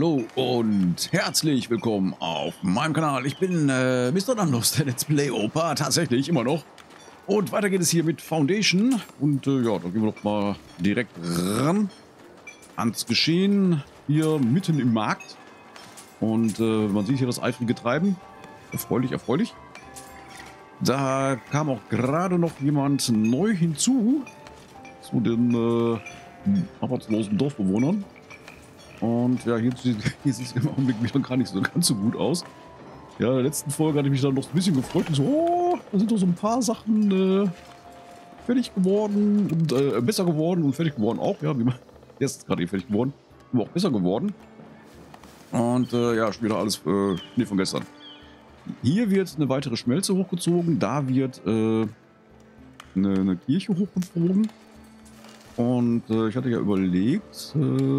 Hallo und herzlich willkommen auf meinem Kanal. Ich bin Mr. Namlos, der Let's Play Opa, tatsächlich immer noch. Und weiter geht es hier mit Foundation. Und ja, da gehen wir doch mal direkt ran ans Geschehen hier mitten im Markt. Und man sieht hier das eifrige Treiben. Erfreulich, erfreulich. Da kam auch gerade noch jemand neu hinzu zu den arbeitslosen Dorfbewohnern. Und ja, hier sieht es im Augenblick wieder gar nicht so ganz so gut aus. Ja, in der letzten Folge hatte ich mich dann noch ein bisschen gefreut und so, oh, da sind doch so ein paar Sachen fertig geworden und besser geworden und fertig geworden auch. Ja, wie man jetzt gerade fertig geworden, aber auch besser geworden. Und ja, schon wieder alles Schnee von gestern. Hier wird eine weitere Schmelze hochgezogen, da wird eine Kirche hochgezogen. Und ich hatte ja überlegt,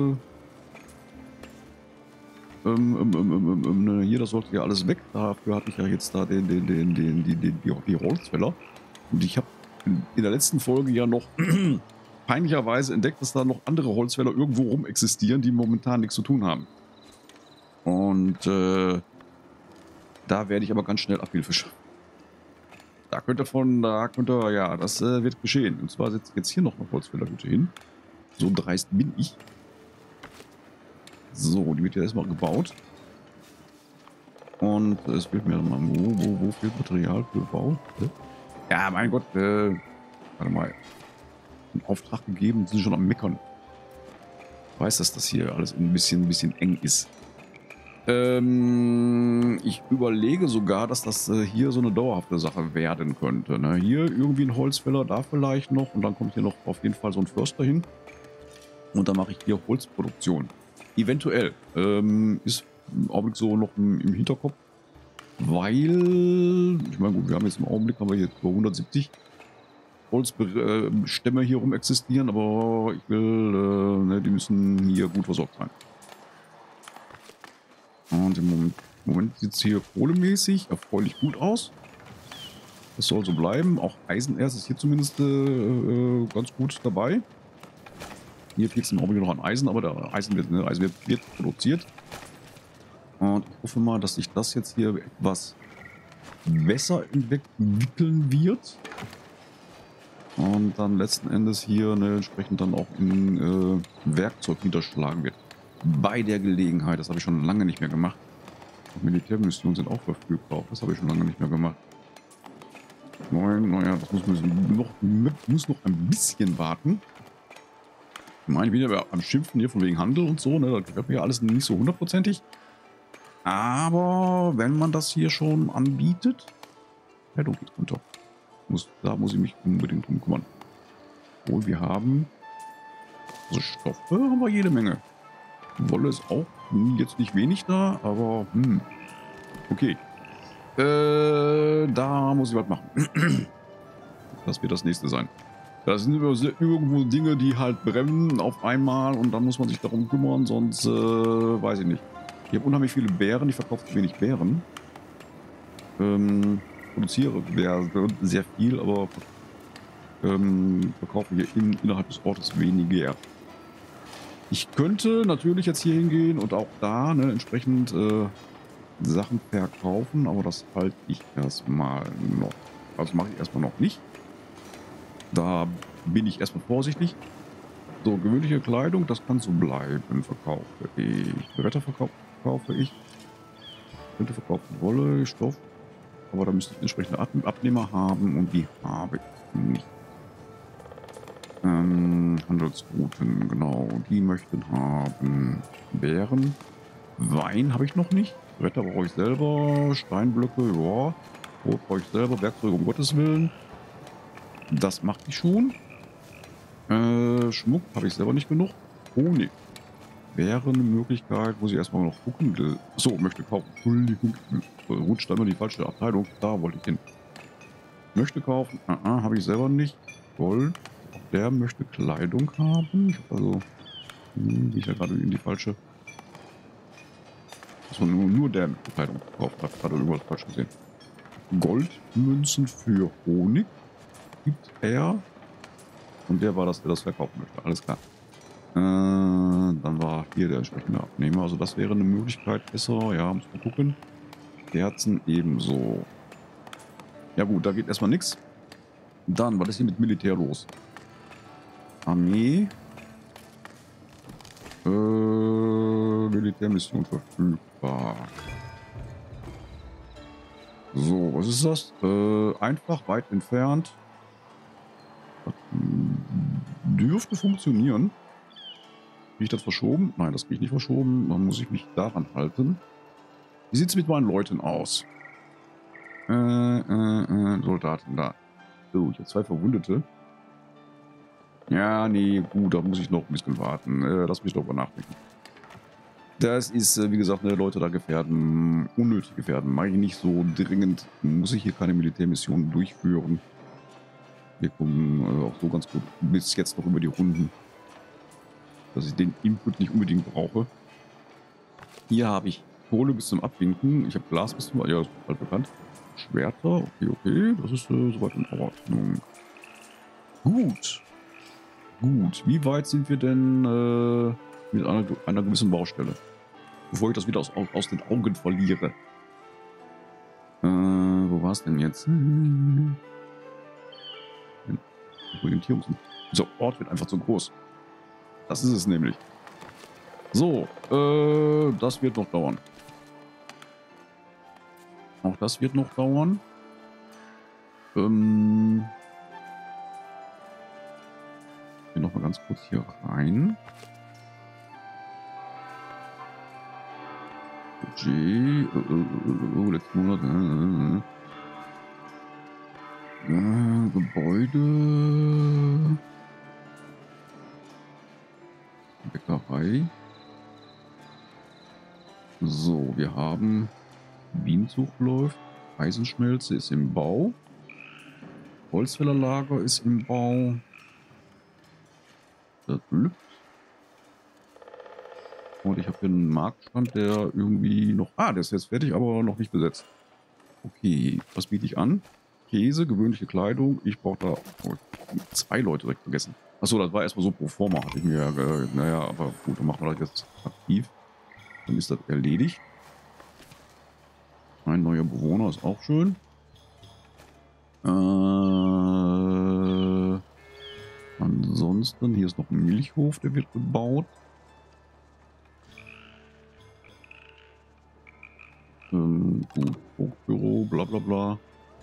hier, das sollte ja alles weg. Dafür hatte ich ja jetzt da die Holzfäller. Und ich habe in der letzten Folge ja noch peinlicherweise entdeckt, dass da noch andere Holzfäller irgendwo rum existieren, die momentan nichts zu tun haben. Und da werde ich aber ganz schnell Abhilfe schaffen. Da könnte ja, das wird geschehen. Und zwar setze ich jetzt hier noch eine Holzfällerhütte hin. So dreist bin ich. So, die wird ja erstmal gebaut. Und es fehlt mir dann mal, wo fehlt Material für Bau? Ja, mein Gott, warte mal. Einen Auftrag gegeben, sind schon am Meckern. Ich weiß, dass das hier alles ein bisschen eng ist. Ich überlege sogar, dass das hier so eine dauerhafte Sache werden könnte. Ne? Hier irgendwie ein Holzfäller, da vielleicht noch. Und dann kommt hier noch auf jeden Fall so ein Förster hin. Und dann mache ich hier Holzproduktion. Eventuell. Ist im Augenblick so noch im Hinterkopf. Weil, ich meine gut, wir haben jetzt im Augenblick haben wir jetzt über 170 Holzstämme hier rum existieren, aber ich will, ne, die müssen hier gut versorgt sein. Und im Moment sieht es hier kohlemäßig erfreulich gut aus. Das soll so bleiben. Auch Eisenerz ist hier zumindest ganz gut dabei. Hier fehlt es im Augenblick noch an Eisen, aber der Eisen wird produziert. Und ich hoffe mal, dass sich das jetzt hier etwas besser entwickeln wird. Und dann letzten Endes hier entsprechend dann auch in Werkzeug niederschlagen wird. Bei der Gelegenheit, das habe ich schon lange nicht mehr gemacht. Und Militärmissionen sind auch verfügbar, auch das habe ich schon lange nicht mehr gemacht. Naja, das muss noch ein bisschen warten. Ich meine, ich bin ja am Schimpfen hier von wegen Handel und so, ne? Das gefällt mir ja alles nicht so hundertprozentig. Aber wenn man das hier schon anbietet, ja, du geht runter. Da muss ich mich unbedingt drum kümmern. Obwohl wir haben, also Stoffe haben wir jede Menge. Wolle ist auch jetzt nicht wenig da, aber okay. Da muss ich was machen. Das wird das nächste sein. Das sind irgendwo Dinge, die halt brennen auf einmal und dann muss man sich darum kümmern, sonst weiß ich nicht. Ich habe unheimlich viele Beeren, ich verkaufe wenig Beeren. Produziere sehr viel, aber verkaufe hier innerhalb des Ortes weniger. Ich könnte natürlich jetzt hier hingehen und auch da entsprechend Sachen verkaufen, aber das halte ich erstmal noch. Also mache ich erstmal noch nicht. Da bin ich erstmal vorsichtig. So, gewöhnliche Kleidung, das kann so bleiben. Verkaufe ich. Bretter verkaufe ich. Könnte verkaufen Wolle, Stoff. Aber da müsste ich entsprechende Abnehmer haben und die habe ich nicht. Handelsrouten, genau. Die möchten haben Beeren. Wein habe ich noch nicht. Bretter brauche ich selber. Steinblöcke, ja. Brot brauche ich selber. Werkzeuge um Gottes Willen. Das macht ich schon. Schmuck habe ich selber nicht genug. Honig wäre eine Möglichkeit, wo ich erstmal noch gucken will. So, möchte kaufen. Entschuldigung. Rutscht einmal die falsche Abteilung. Da wollte ich hin. Möchte kaufen. Habe ich selber nicht. Gold. Der möchte Kleidung haben. Ich habe also. Wie ich ja gerade in die falsche. Also nur der mit Kleidung gekauft hat. Gerade überall falsch gesehen. Goldmünzen für Honig gibt er. Und der war das, der das verkaufen möchte. Alles klar. dann war hier der entsprechende Abnehmer. Also das wäre eine Möglichkeit besser. Ja, muss man gucken. Kerzen ebenso. Ja gut, da geht erstmal nichts. Dann, was ist hier mit Militär los? Armee. Militärmission verfügbar. So, was ist das? Einfach, weit entfernt. Das dürfte funktionieren. Kriege ich das verschoben? Nein, das kriege ich nicht verschoben. Dann muss ich mich daran halten. Wie sieht es mit meinen Leuten aus? Soldaten da. So, ich habe 2 Verwundete. Ja, nee, gut, da muss ich noch ein bisschen warten. Lass mich darüber nachdenken. Das ist, wie gesagt, Leute da gefährden, unnötig gefährden. Mache ich nicht so dringend. Muss ich hier keine Militärmissionen durchführen. Wir kommen auch so ganz gut bis jetzt noch über die Runden. Dass ich den Input nicht unbedingt brauche. Hier habe ich Kohle bis zum Abwinken. Ich habe Glas bis zum... Ja, das ist halt bekannt. Schwerter. Okay, okay. Das ist soweit in Ordnung. Gut. Gut. Wie weit sind wir denn mit einer gewissen Baustelle? Bevor ich das wieder aus den Augen verliere. Wo war es denn jetzt? Orientierungs... Dieser Ort wird einfach zu groß. Das ist es nämlich. So, das wird noch dauern. Auch das wird noch dauern. Ich gehe noch mal ganz kurz hier rein. Budget, letzten Monat. Gebäude. Bäckerei. So, wir haben Bienenzucht läuft, Eisenschmelze ist im Bau, Holzfällerlager ist im Bau. Das lübt. Und ich habe hier einen Marktstand, der irgendwie noch... Ah, der ist jetzt fertig, aber noch nicht besetzt. Okay, was biete ich an? Käse, gewöhnliche Kleidung. Ich brauche da... Oh, 2 Leute direkt vergessen. Achso, das war erstmal so pro forma, hatte ich mir ja... Naja, aber gut, dann machen wir das jetzt aktiv. Dann ist das erledigt. Ein neuer Bewohner ist auch schön. Ansonsten, hier ist noch ein Milchhof, der wird gebaut. Gut, Hochbüro, bla bla bla.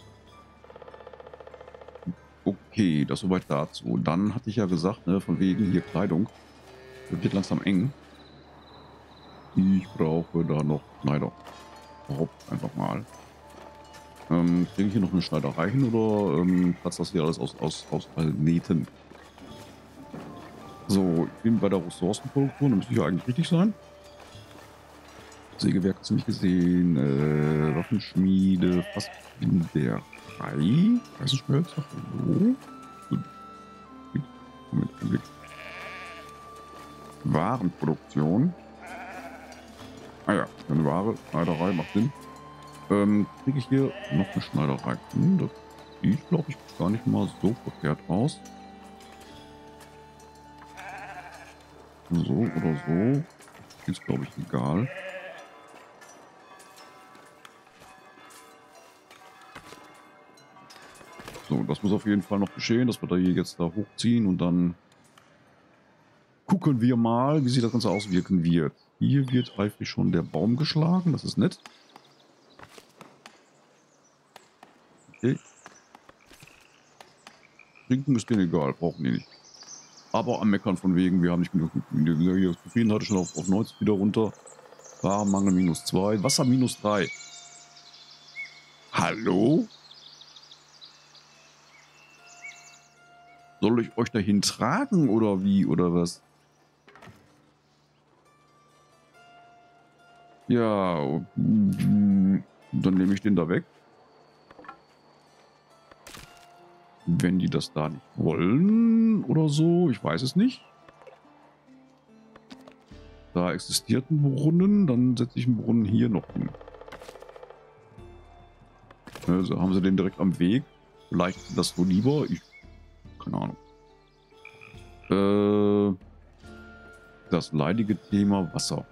Okay, das soweit dazu. Dann hatte ich ja gesagt, ne, von wegen hier Kleidung. Das wird langsam eng. Ich brauche da noch Schneider. Überhaupt einfach mal. Kriege ich hier noch eine Schneiderei hin oder platzt das hier alles aus Nähten? So, ich bin bei der Ressourcenproduktion, da müsste ich ja eigentlich richtig sein. Sägewerk hast du nicht gesehen, Waffenschmiede, Fassbinderei, Eisenschmelzer, hallo? Moment. Warenproduktion. Ah ja, eine Ware, Schneiderei macht Sinn. Kriege ich hier noch eine Schneiderei? Das sieht, glaube ich, gar nicht mal so verkehrt aus. So oder so. Ist, glaube ich, egal. So, das muss auf jeden Fall noch geschehen, dass wir da hier jetzt da hochziehen und dann gucken wir mal, wie sich das Ganze auswirken wird. Hier wird eifrig schon der Baum geschlagen, das ist nett. Okay. Trinken ist denen egal, brauchen die nicht. Aber am Meckern von wegen, wir haben nicht genug. Die Zufriedenheit schon auf 90 wieder runter. Warenmangel -2, Wasser -3. Hallo? Soll ich euch dahin tragen oder wie oder was? Ja, dann nehme ich den da weg. Wenn die das da nicht wollen oder so, ich weiß es nicht. Da existiert ein Brunnen, dann setze ich einen Brunnen hier noch hin. Also haben sie den direkt am Weg. Vielleicht ist das so lieber. Keine Ahnung. Das leidige Thema Wasser.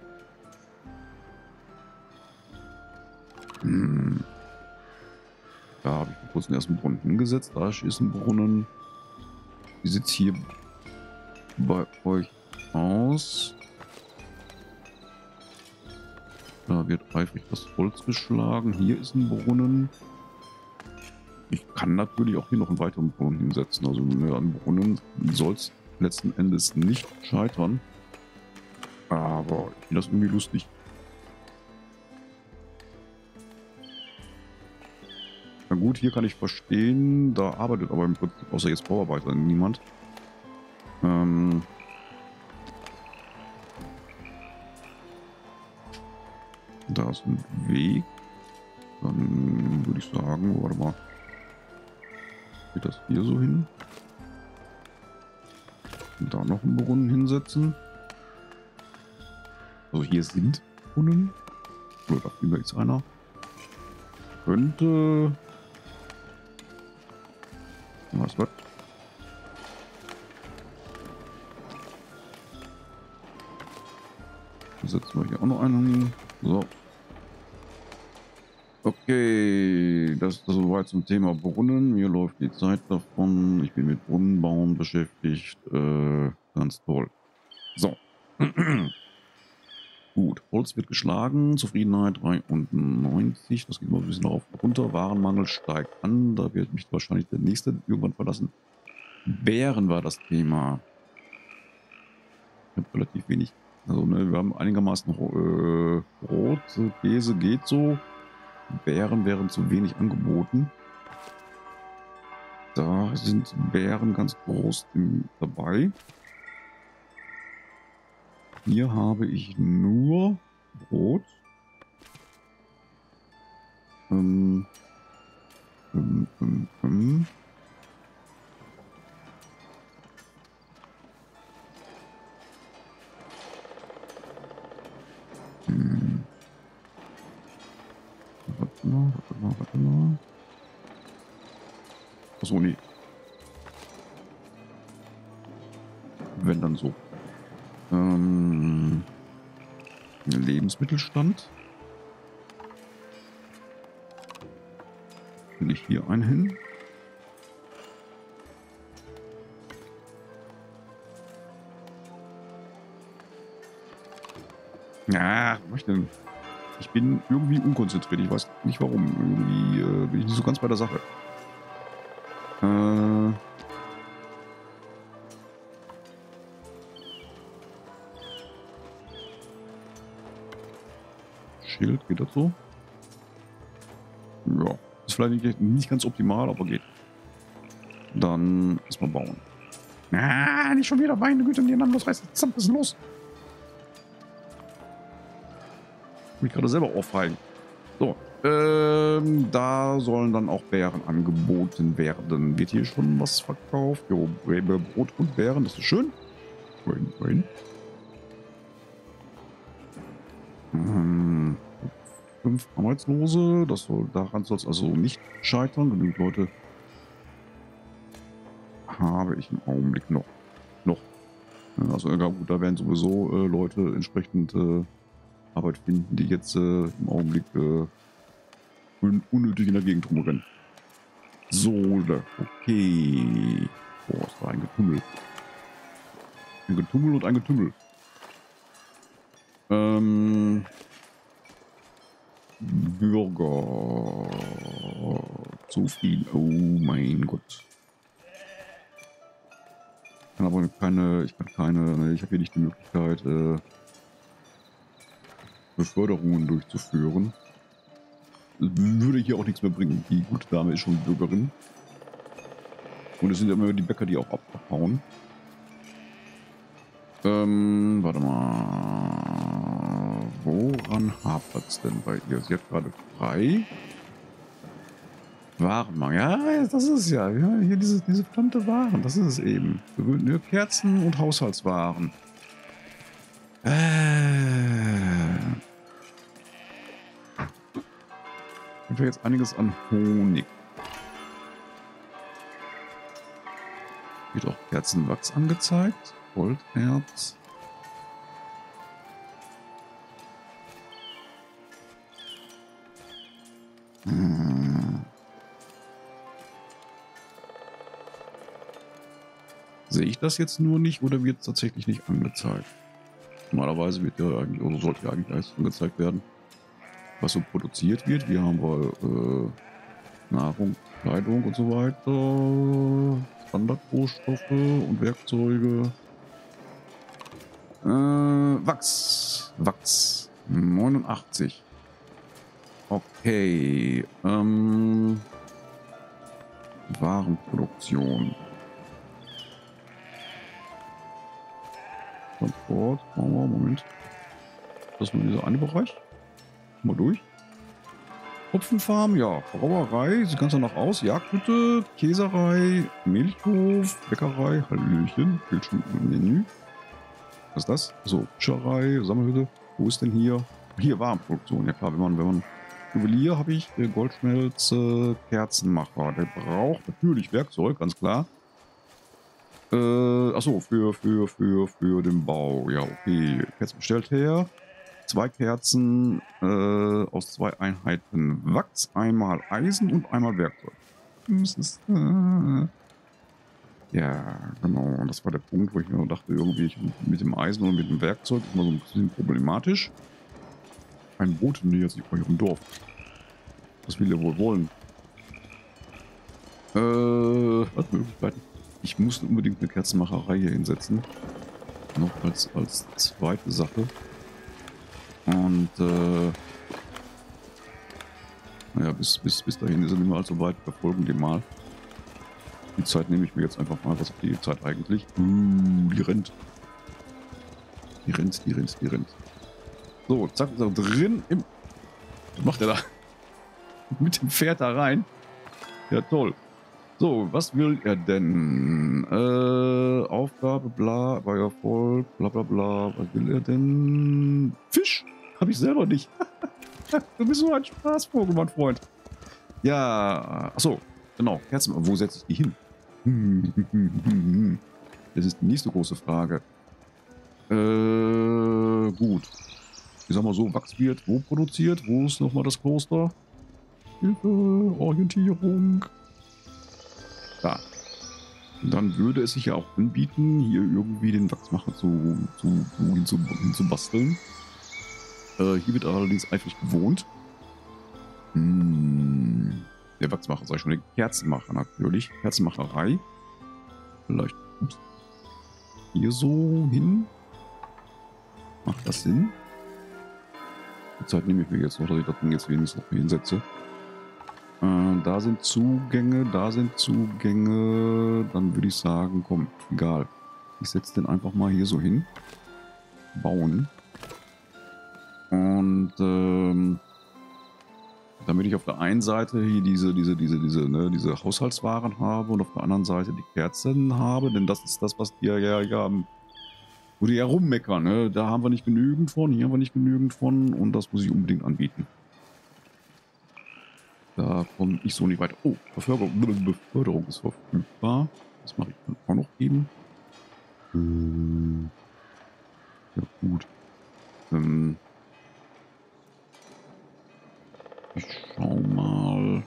Da habe ich vor kurzem erst einen Brunnen hingesetzt. Da ist ein Brunnen. Wie sieht es hier bei euch aus? Da wird eifrig das Holz geschlagen. Hier ist ein Brunnen. Ich kann natürlich auch hier noch einen weiteren Brunnen hinsetzen. Also an Brunnen soll es letzten Endes nicht scheitern. Aber ich finde das irgendwie lustig. Na gut, hier kann ich verstehen, da arbeitet aber im Prinzip außer jetzt Bauarbeiter niemand. Da ist ein Weg. Dann würde ich sagen, warte mal. Geht das hier so hin? Und da noch einen Brunnen hinsetzen. Also hier sind Brunnen. Oder da drüber ist einer. Könnte... Was wird? Setzen wir hier auch noch einen hin. So. Okay, das ist soweit zum Thema Brunnen. Mir läuft die Zeit davon. Ich bin mit Brunnenbauen beschäftigt. Ganz toll. So. Gut, Holz wird geschlagen. Zufriedenheit 93. Das geht mal ein bisschen rauf und runter. Warenmangel steigt an. Da wird mich wahrscheinlich der nächste irgendwann verlassen. Bären war das Thema. Ich habe relativ wenig. Also, ne, wir haben einigermaßen Brot, Käse geht so. Beeren wären zu wenig angeboten. Da sind Beeren ganz groß dabei. Hier habe ich nur Brot. Warte mal. Achso, nee. Wenn dann so. Lebensmittelstand. Will ich hier einen hin? Ja, was mach ich denn? Ich bin irgendwie unkonzentriert. Ich weiß nicht warum. Irgendwie bin ich nicht so ganz bei der Sache. Schild, geht das so? Ja, ist vielleicht nicht ganz optimal, aber geht. Dann erstmal bauen. Ah, nicht schon wieder meine Güte, die anderen, was heißt, was ist los? Mich gerade selber auffallen. So, da sollen dann auch Beeren angeboten werden. Wird hier schon was verkauft? Jo, Brot und Beeren, das ist schön. Wohin? 5 Arbeitslose, daran soll es also nicht scheitern. Genügend Leute habe ich im Augenblick noch. Also ja, gut, da werden sowieso Leute entsprechend Arbeit finden, die jetzt im Augenblick unnötig in der Gegend rumrennen. So, okay. Boah, es war ein Getümmel. Ein Getummel und ein Getümmel. Bürger. Zufrieden. Oh mein Gott. Ich kann aber ich habe hier nicht die Möglichkeit, Beförderungen durchzuführen. Das würde hier auch nichts mehr bringen. Die gute Dame ist schon Bürgerin. Und es sind ja immer die Bäcker, die auch abhauen. Warte mal. Woran hapert es denn bei ihr? Sie hat gerade frei. Warenmangel. Ja, das ist es ja. Hier diese verdammte Waren. Das ist es eben. Nur Kerzen und Haushaltswaren. Ich habe jetzt einiges an Honig. Wird auch Kerzenwachs angezeigt. Goldherz. Sehe ich das jetzt nur nicht oder wird es tatsächlich nicht angezeigt? Normalerweise wird ja eigentlich, oder sollte ja eigentlich alles angezeigt werden, was so produziert wird. Hier haben wir Nahrung, Kleidung und so weiter, Standardrohstoffe und Werkzeuge. Wachs. 89. Okay. Warenproduktion. Transport. Moment. Das ist nur dieser eine Bereich. Mal durch. Hopfenfarm, ja. Brauerei, sieht ganz danach aus. Jagdhütte, Käserei, Milchhof, Bäckerei, Hallöchen, Bildschirmmenü. Was ist das? So, Fischerei, Sammelhütte. Wo ist denn hier? Hier, Warenproduktion. Ja klar, wenn man Juwelier habe ich, Goldschmelze, Kerzenmacher. Der braucht natürlich Werkzeug, ganz klar. Achso, für den Bau. Ja, okay. Kerzen bestellt her. 2 Kerzen aus 2 Einheiten Wachs, einmal Eisen und einmal Werkzeug. Das ist, ja, genau. Das war der Punkt, wo ich mir dachte, irgendwie mit dem Eisen und mit dem Werkzeug ist immer so ein bisschen problematisch. Ein Boot nähert sich bei ihrem Dorf. Was will er wohl wollen? Was Möglichkeiten? Ich muss unbedingt eine Kerzenmacherei hier hinsetzen. Noch als zweite Sache. Und naja, bis dahin ist er nicht mehr allzu weit. Wir folgen dem mal. Die Zeit nehme ich mir jetzt einfach mal. Was ist die Zeit eigentlich? Die rennt. Die rennt. So, zack, ist er drin im... Was macht er da? Mit dem Pferd da rein. Ja, toll. So, was will er denn? Aufgabe, bla, bei Erfolg, bla bla bla. Was will er denn? Fisch? Hab ich selber nicht. Du bist so ein Spaßvogel, mein Freund. Ja, achso, genau. Kerzen, wo setze ich die hin? Das ist die nächste große Frage. Gut. Ich sag mal so, Wachs wird wo produziert? Wo ist nochmal das Kloster? Hilfe, Orientierung. Da. Dann würde es sich ja auch anbieten, hier irgendwie den Wachsmacher hinzubasteln. Hier wird allerdings eifrig gewohnt. Der Wachsmacher, sag ich schon, der Kerzenmacher natürlich. Kerzenmacherei. Vielleicht hier so hin. Macht das Sinn? Die Zeit nehme ich mir jetzt noch, dass ich das Ding jetzt wenigstens noch hinsetze. Da sind Zugänge. Dann würde ich sagen, komm, egal. Ich setze den einfach mal hier so hin. Bauen. Und damit ich auf der einen Seite hier diese Haushaltswaren habe und auf der anderen Seite die Kerzen habe, denn das ist das, was die wo die ja rummeckern, ne? Da haben wir nicht genügend von, hier haben wir nicht genügend von und das muss ich unbedingt anbieten. Da komme ich so nicht weiter. Oh, Beförderung ist verfügbar. Das mache ich dann auch noch eben. Ja, gut. Ich schau mal.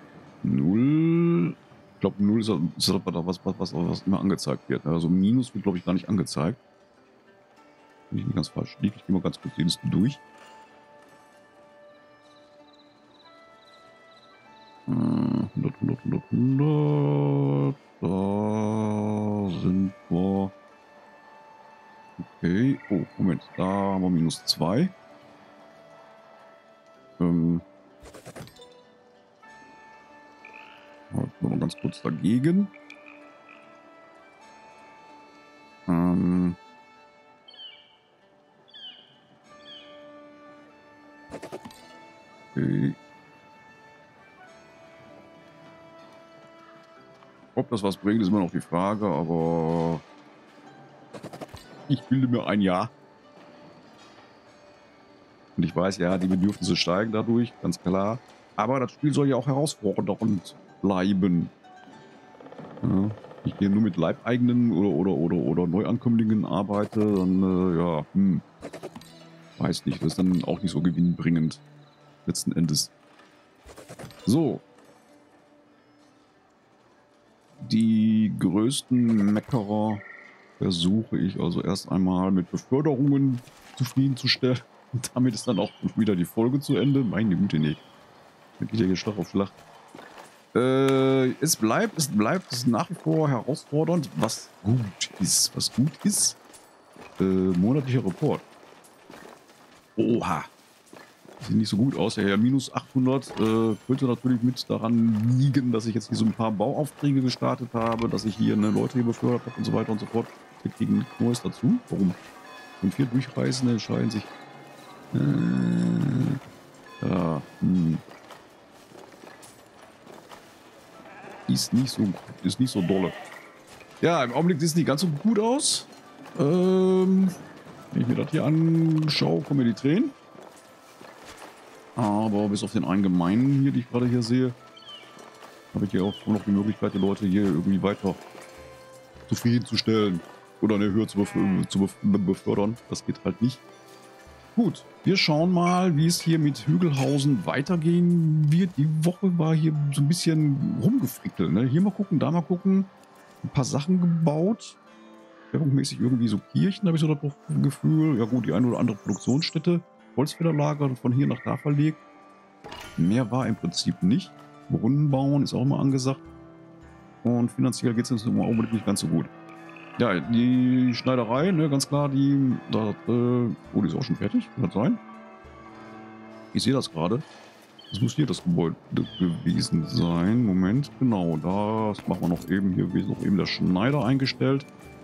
0. Ich glaube, 0 ist was immer angezeigt wird. Also Minus wird, glaube ich, gar nicht angezeigt. Bin ich nicht ganz falsch. Ich gehe mal ganz kurz die Liste durch. 100. Da sind wir. Okay. Oh, Moment. Da haben wir minus 2. Noch ganz kurz dagegen. Okay. Ob das was bringt, ist immer noch die Frage, aber ich bilde mir ein Ja. Und ich weiß, ja, die Bedürfnisse steigen dadurch, ganz klar. Aber das Spiel soll ja auch herausfordernd bleiben. Ja, ich hier nur mit Leibeigenen oder Neuankömmlingen arbeite, dann, ja, weiß nicht, das ist dann auch nicht so gewinnbringend, letzten Endes. So. Die größten Meckerer versuche ich also erst einmal mit Beförderungen zufriedenzustellen. Und damit ist dann auch wieder die Folge zu Ende. Meine Güte, nee. Da geht ja hier Schlag auf Schlag. Es bleibt nach wie vor herausfordernd, was gut ist. Was gut ist, monatlicher Report. Oha. Sieht nicht so gut aus. Ja, minus 800 könnte natürlich mit daran liegen, dass ich jetzt hier so ein paar Bauaufträge gestartet habe, dass ich hier Leute hier befördert habe und so weiter und so fort. Wir kriegen nichts Neues dazu. Warum? Und 4 Durchreisende entscheiden sich. Ja, ist nicht so dolle. Ja, im Augenblick sieht es nicht ganz so gut aus. Wenn ich mir das hier anschaue, kommen mir die Tränen. Aber bis auf den einen Gemeinen hier, die ich gerade hier sehe, habe ich hier auch noch die Möglichkeit, die Leute hier irgendwie weiter zufriedenzustellen oder eine Höhe zu befördern. Das geht halt nicht. Gut, wir schauen mal, wie es hier mit Hügelhausen weitergehen wird. Die Woche war hier so ein bisschen rumgefrickelt. Ne? Hier mal gucken, da mal gucken. Ein paar Sachen gebaut. Schwerpunktmäßig irgendwie so Kirchen, habe ich so das Gefühl. Ja gut, die eine oder andere Produktionsstätte. Holzfällerlager von hier nach da verlegt. Mehr war im Prinzip nicht. Brunnen bauen ist auch immer angesagt. Und finanziell geht es uns im Augenblick nicht ganz so gut. Ja, die Schneiderei, ne, ganz klar, die ist auch schon fertig, kann das sein? Ich sehe das gerade. Das muss hier das Gebäude gewesen sein. Moment, genau, das machen wir noch eben. Hier ist noch eben der Schneider eingestellt.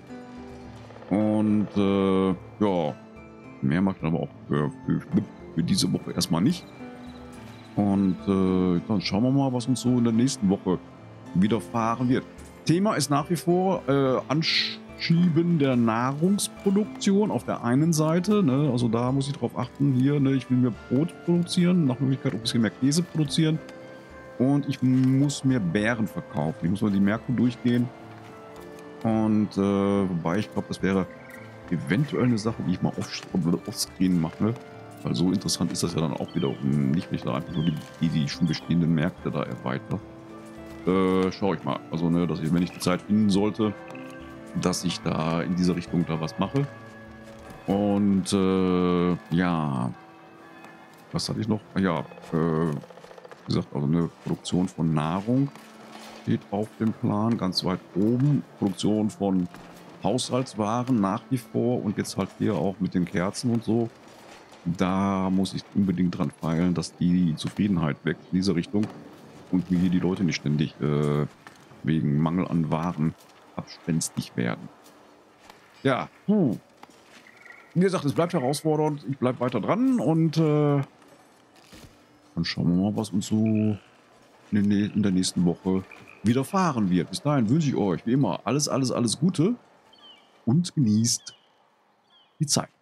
Und ja, mehr macht er aber auch für diese Woche erstmal nicht. Und dann schauen wir mal, was uns so in der nächsten Woche widerfahren wird. Thema ist nach wie vor Anschieben der Nahrungsproduktion auf der einen Seite. Ne? Also da muss ich drauf achten. Hier, ne, ich will mehr Brot produzieren, nach Möglichkeit auch ein bisschen mehr Käse produzieren. Und ich muss mehr Beeren verkaufen. Ich muss mal die Märkte durchgehen. Und wobei ich glaube, das wäre eventuell eine Sache, die ich mal offscreen mache. Weil so interessant ist das ja dann auch wieder nicht, wenn ich da einfach nur die schon bestehenden Märkte da erweitere. Schaue ich mal. Also, ne, dass ich, wenn ich die Zeit finden sollte, dass ich da in diese Richtung da was mache. Und ja, was hatte ich noch? Ja, wie gesagt, also eine Produktion von Nahrung steht auf dem Plan, ganz weit oben. Produktion von Haushaltswaren nach wie vor und jetzt halt hier auch mit den Kerzen und so. Da muss ich unbedingt dran feilen, dass die Zufriedenheit wächst in diese Richtung und mir hier die Leute nicht ständig wegen Mangel an Waren abspenstig werden. Ja, wie gesagt, es bleibt herausfordernd. Ich bleibe weiter dran und dann schauen wir mal, was uns so in der nächsten Woche widerfahren wird. Bis dahin wünsche ich euch wie immer alles Gute und genießt die Zeit.